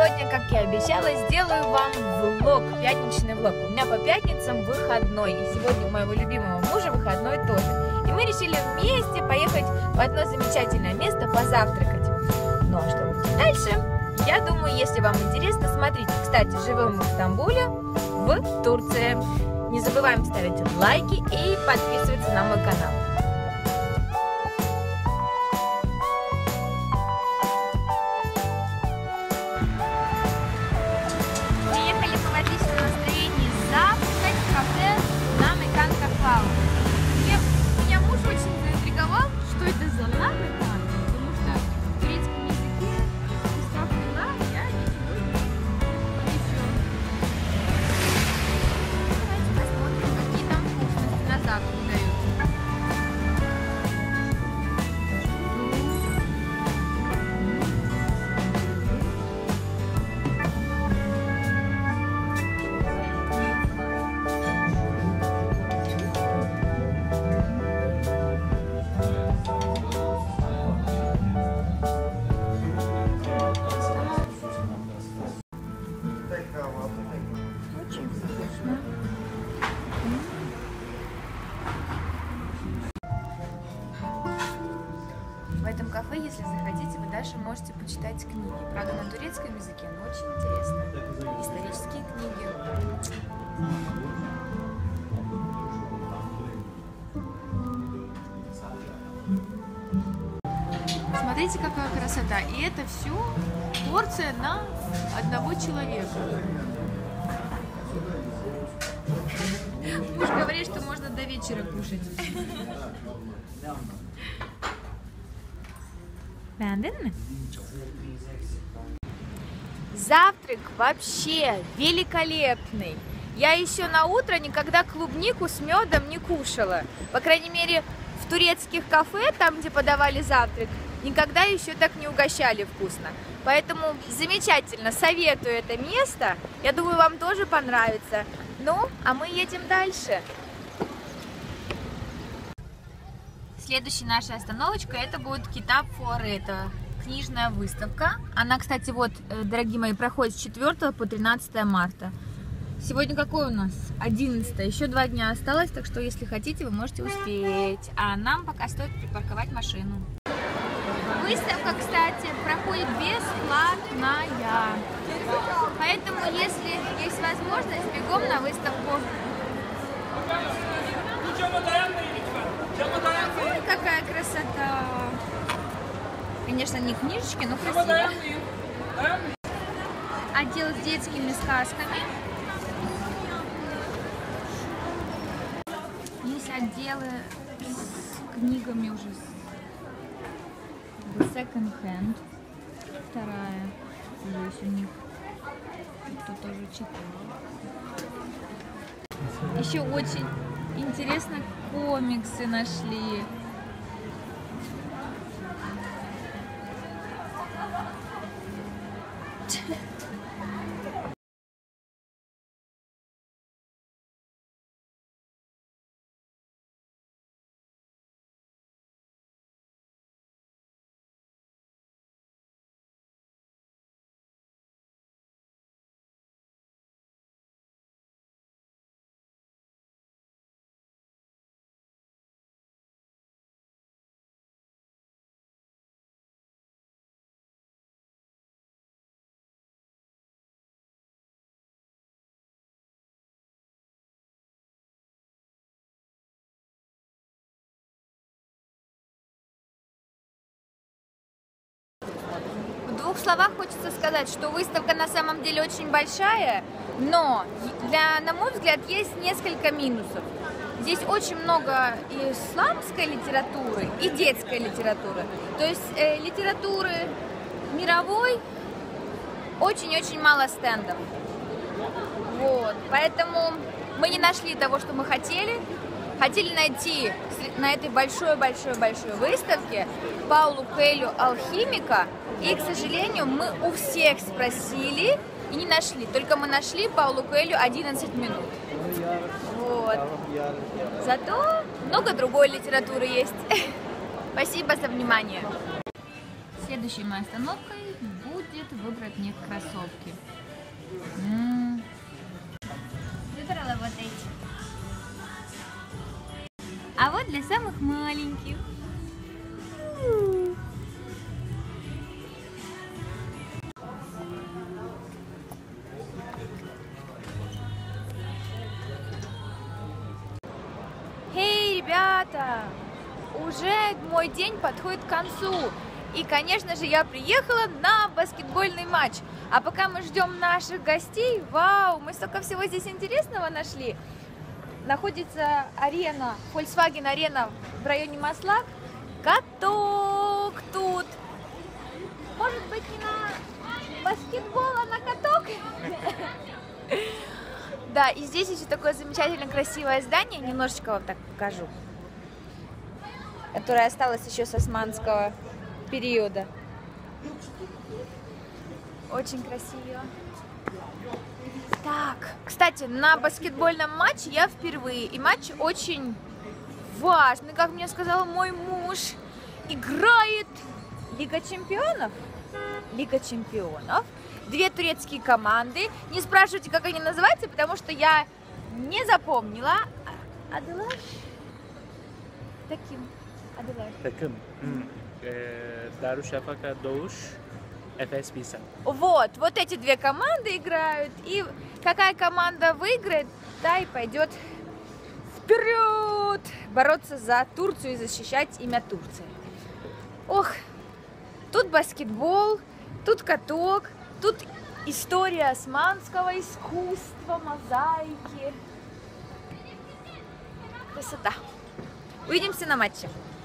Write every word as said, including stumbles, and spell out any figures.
сегодня, как я обещала, сделаю вам влог, пятничный влог. У меня по пятницам выходной, и сегодня у моего любимого мужа выходной тоже. И мы решили вместе поехать в одно замечательное место позавтракать. Ну а что будет дальше? Я думаю, если вам интересно, смотрите. Кстати, живем мы в Стамбуле, в Турции. Не забываем ставить лайки и подписываться на мой канал. Очень вкусно. В этом кафе, если захотите, вы дальше можете почитать книги. Правда, на турецком языке, но очень интересно. Исторические книги. Смотрите, какая красота. И это все порция на одного человека. Муж говорит, что можно до вечера кушать. Завтрак вообще великолепный. Я еще на утро никогда клубнику с медом не кушала. По крайней мере, в турецких кафе, там, где подавали завтрак, никогда еще так не угощали вкусно. Поэтому замечательно, советую это место. Я думаю, вам тоже понравится. Ну, а мы едем дальше. Следующая наша остановочка, это будет Китап Фуаре, это книжная выставка. Она, кстати, вот, дорогие мои, проходит с четвёртого по тринадцатое марта. Сегодня какой у нас? одиннадцатое. Еще два дня осталось, так что, если хотите, вы можете успеть. А нам пока стоит припарковать машину. Выставка, кстати, проходит бесплатная. Поэтому, если есть возможность, бегом на выставку. Ой, какая красота! Конечно, не книжечки, но красиво. Отдел с детскими сказками. Есть отделы с книгами уже. Second hand. Вторая. Здесь у них. Кто тоже читал. Еще очень интересно, комиксы нашли. В двух словах хочется сказать, что выставка на самом деле очень большая, но, для, на мой взгляд, есть несколько минусов. Здесь очень много исламской литературы и детской литературы. То есть э, литературы мировой очень-очень мало стендов. Вот. Поэтому мы не нашли того, что мы хотели. Хотели найти на этой большой-большой-большой выставке Паулу Коэльо «Алхимика». И, к сожалению, мы у всех спросили и не нашли. Только мы нашли Паулу Коэльо одиннадцать минут. Вот. Зато много другой литературы есть. Спасибо за внимание. Следующей моей остановкой будет может выбрать мне кроссовки. М-м. Выбрала вот эти. А вот для самых маленьких. Эй, ребята! Уже мой день подходит к концу. И, конечно же, я приехала на баскетбольный матч. А пока мы ждем наших гостей, вау, мы столько всего здесь интересного нашли. Находится арена, Volkswagen арена в районе Маслак. Каток тут. Может быть, не на баскетбол, а на каток? Да, и здесь еще такое замечательно красивое здание, немножечко вам так покажу, которое осталось еще с османского периода. Очень красиво. Так, кстати, на баскетбольном матче я впервые, и матч очень важный, как мне сказал мой муж. Играет Лига чемпионов. Лига чемпионов. Две турецкие команды. Не спрашивайте, как они называются, потому что я не запомнила. Адылаш? Таким. Адылаш. Таким. Дарушафака Doğuş, Efes Pilsen. Вот, вот эти две команды играют. И какая команда выиграет, та и пойдет вперед бороться за Турцию и защищать имя Турции. Ох, тут баскетбол, тут каток, тут история османского искусства, мозаики. Красота. Увидимся на матче.